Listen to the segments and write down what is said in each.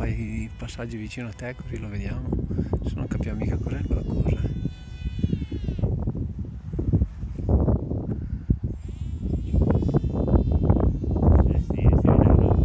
fai i passaggi vicino a te così lo vediamo, se non capiamo mica cos'è quella cosa. Sì, si vede dopo.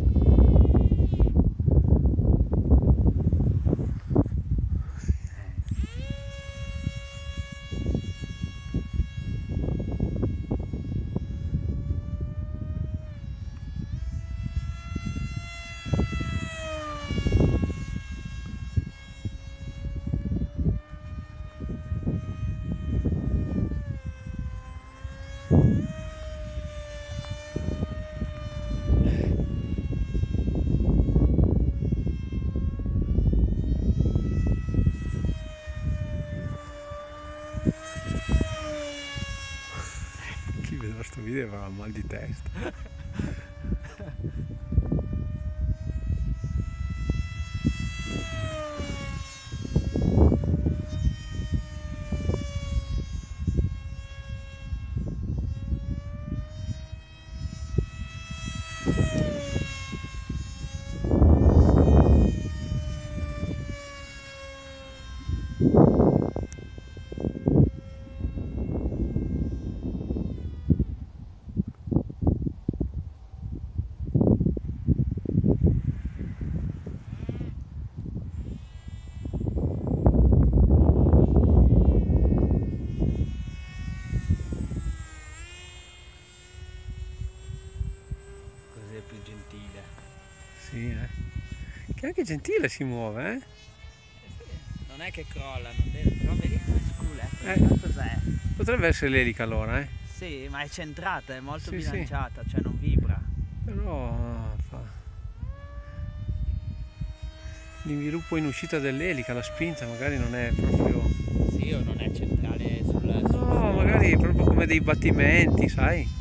Chi vedrà sto video avrà mal di testa. Così è più gentile. Sì, che anche Gentile si muove, eh? Non è che crolla, non deve, però vedi come sculetta, cos'è? Potrebbe essere l'elica allora, Sì, ma è centrata, è molto Sì, bilanciata, cioè non vibra. Però fa l'inviluppo in uscita dell'elica, la spinta magari non è proprio... Sì, o non è centrale sul No, magari è proprio come dei battimenti, sai?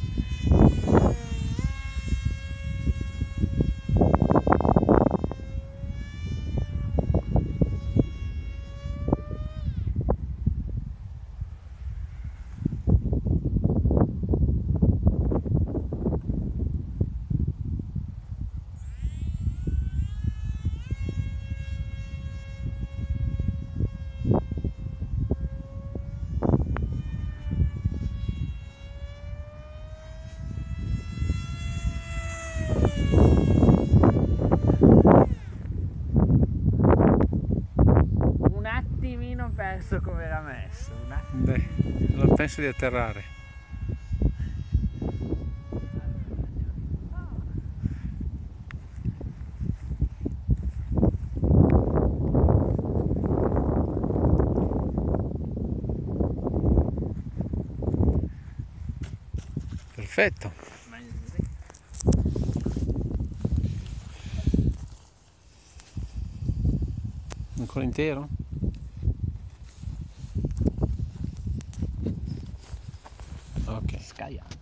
Un attimino perso come era messo, un attimo. Beh, allora penso di atterrare. Perfetto. Ancora intero? Ok. Scagliato.